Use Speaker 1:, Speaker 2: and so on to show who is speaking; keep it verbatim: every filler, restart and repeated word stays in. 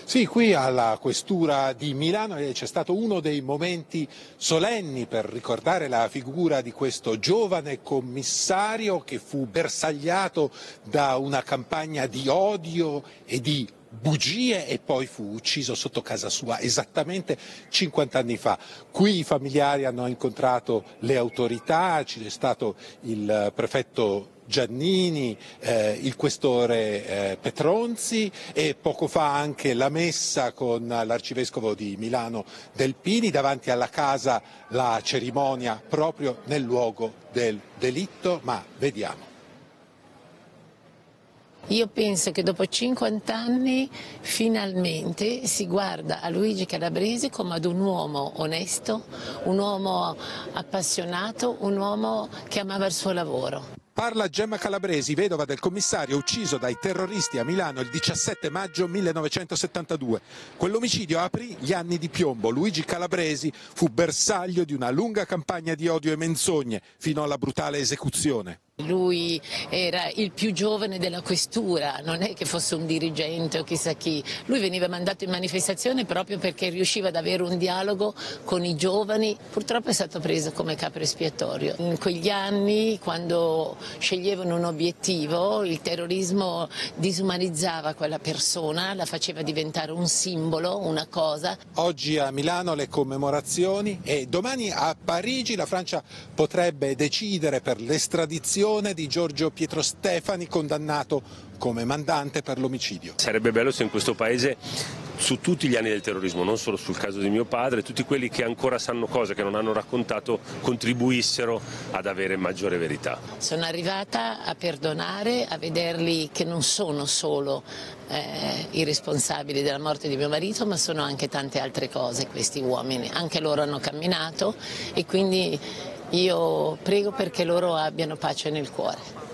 Speaker 1: Sì, qui alla Questura di Milano c'è stato uno dei momenti solenni per ricordare la figura di questo giovane commissario che fu bersagliato da una campagna di odio e di bugie e poi fu ucciso sotto casa sua esattamente cinquanta anni fa. Qui i familiari hanno incontrato le autorità, c'è stato il prefetto Giannini, eh, il questore eh, Petronzi e poco fa anche la messa con l'arcivescovo di Milano Delpini, davanti alla casa la cerimonia proprio nel luogo del delitto, ma vediamo.
Speaker 2: Io penso che dopo cinquanta anni finalmente si guarda a Luigi Calabresi come ad un uomo onesto, un uomo appassionato, un uomo che amava il suo lavoro.
Speaker 1: Parla Gemma Calabresi, vedova del commissario ucciso dai terroristi a Milano il diciassette maggio millenovecentosettantadue. Quell'omicidio aprì gli anni di piombo. Luigi Calabresi fu bersaglio di una lunga campagna di odio e menzogne fino alla brutale esecuzione.
Speaker 2: Lui era il più giovane della questura, non è che fosse un dirigente o chissà chi. Lui veniva mandato in manifestazione proprio perché riusciva ad avere un dialogo con i giovani. Purtroppo è stato preso come capro espiatorio. In quegli anni, quando sceglievano un obiettivo, il terrorismo disumanizzava quella persona, la faceva diventare un simbolo, una cosa.
Speaker 1: Oggi a Milano le commemorazioni e domani a Parigi la Francia potrebbe decidere per l'estradizione di Giorgio Pietro Stefani, condannato come mandante per l'omicidio.
Speaker 3: Sarebbe bello se in questo paese, su tutti gli anni del terrorismo, non solo sul caso di mio padre, tutti quelli che ancora sanno cose che non hanno raccontato contribuissero ad avere maggiore verità.
Speaker 2: Sono arrivata a perdonare, a vederli che non sono solo eh, i responsabili della morte di mio marito, ma sono anche tante altre cose questi uomini. Anche loro hanno camminato e quindi io prego perché loro abbiano pace nel cuore.